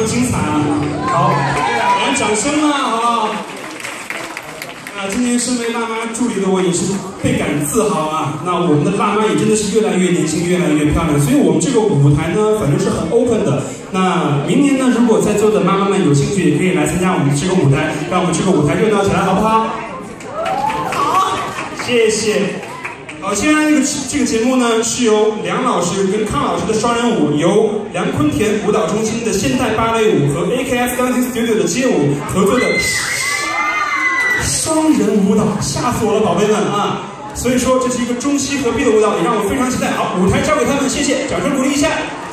精彩啊！好，来掌声啊，好不好？今天身为辣妈助理的我也是倍感自豪啊！那我们的辣妈也真的是越来越年轻，越来越漂亮，所以我们这个舞台呢，反正是很 open 的。那明年呢，如果在座的妈妈们有兴趣，也可以来参加我们这个舞台，让我们这个舞台热闹起来，好不好？好，谢谢。好，接下来这个节目呢，是由梁老师跟康老师的双人舞，由梁坤田舞蹈中心的现代芭蕾舞和 AKS Dancing Studio 的街舞合作的双人舞蹈，吓死我了，宝贝们啊！所以说这是一个中西合璧的舞蹈，也让我非常期待。好，舞台交给他们，谢谢，掌声鼓励一下。